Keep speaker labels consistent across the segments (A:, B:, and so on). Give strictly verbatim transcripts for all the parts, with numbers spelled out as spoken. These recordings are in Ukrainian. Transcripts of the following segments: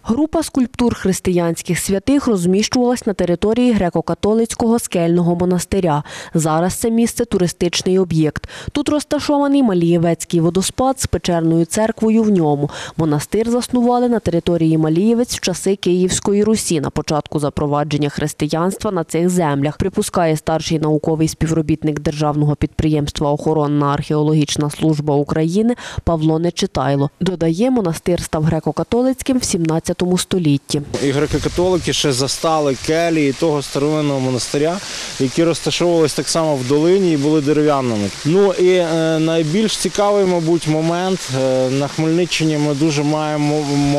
A: Група скульптур християнських святих розміщувалась на території греко-католицького скельного монастиря. Зараз це місце – туристичний об'єкт. Тут розташований Малієвецький водоспад з печерною церквою в ньому. Монастир заснували на території Малієвець в часи Київської Русі, на початку запровадження християнства на цих землях, припускає старший науковий співробітник державного підприємства «Охоронна археологічна служба України» Павло Нечитайло. Додає, монастир став греко-католицьким в сімнадцятому столітті.
B: І греко-католики ще застали келії того старовинного монастиря, які розташовувалися так само в долині і були дерев'яними. Ну і е, найбільш цікавий, мабуть, момент. Е, на Хмельниччині ми дуже маємо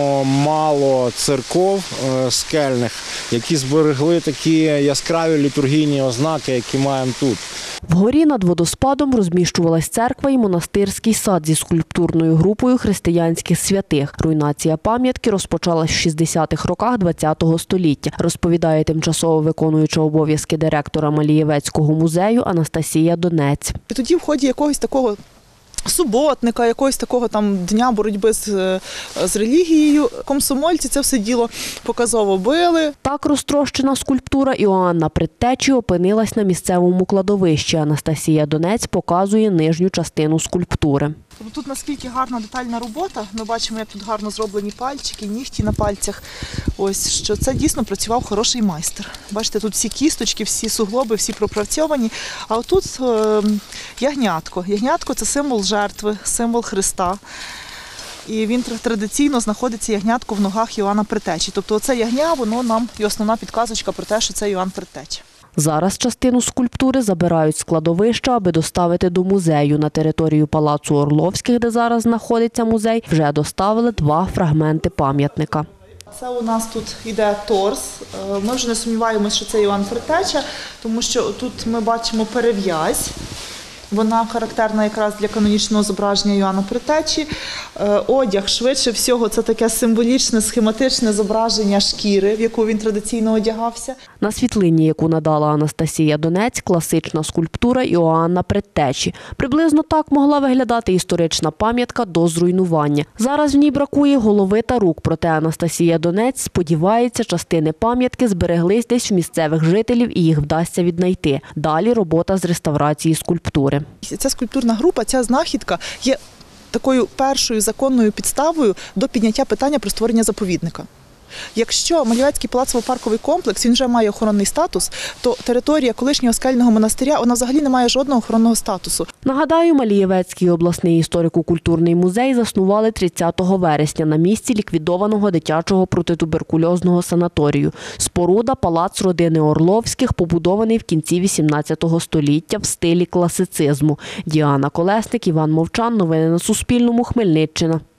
B: мало церков е, скельних, які зберегли такі яскраві літургійні ознаки, які маємо тут.
A: Вгорі над водоспадом розміщувалась церква і монастирський сад зі скульптурною групою християнських святих. Руйнація пам'ятки розпочалась в шістдесятих роках ХХ століття, розповідає тимчасово виконуюча обов'язки директора Малієвецького музею Анастасія Донець.
C: І тоді в ході якогось такого суботника, якогось такого там дня боротьби з, з релігією, комсомольці це все діло показово били.
A: Так розтрощена скульптура Іоанна Предтечі опинилась на місцевому кладовищі. Анастасія Донець показує нижню частину скульптури.
C: Тут наскільки гарна детальна робота, ми бачимо, як тут гарно зроблені пальчики, нігті на пальцях. Ось, що це дійсно працював хороший майстер. Бачите, тут всі кісточки, всі суглоби, всі пропрацьовані. А отут е, ягнятко. Ягнятко – це символ жертви, символ Христа. І він традиційно знаходиться, ягнятко, в ногах Іоанна Предтечі. Тобто оце ягня, воно нам і основна підказочка про те, що це Іоанн Предтеча.
A: Зараз частину скульптури забирають з кладовища, аби доставити до музею. На територію Палацу Орловських, де зараз знаходиться музей, вже доставили два фрагменти пам'ятника.
C: Це у нас тут йде торс. Ми вже не сумніваємося, що це Іоанн Предтеча, тому що тут ми бачимо перев'язь. Вона характерна якраз для канонічного зображення Іоанна Предтечі. Одяг, швидше всього, це таке символічне, схематичне зображення шкіри, в яку він традиційно одягався.
A: На світлині, яку надала Анастасія Донець, класична скульптура Іоанна Предтечі. Приблизно так могла виглядати історична пам'ятка до зруйнування. Зараз в ній бракує голови та рук, проте Анастасія Донець сподівається, частини пам'ятки збереглись десь в місцевих жителів і їх вдасться віднайти. Далі робота з реставрації скульптури.
C: Ця скульптурна група, ця знахідка є такою першою законною підставою до підняття питання про створення заповідника. Якщо Малієвецький палацово-парковий комплекс, він вже має охоронний статус, то територія колишнього скельного монастиря, вона взагалі не має жодного охоронного статусу.
A: Нагадаю, Малієвецький обласний історико-культурний музей заснували тридцятого вересня на місці ліквідованого дитячого протитуберкульозного санаторію. Споруда – палац родини Орловських, побудований в кінці вісімнадцятого століття в стилі класицизму. Діана Колесник, Іван Мовчан. Новини на Суспільному. Хмельниччина.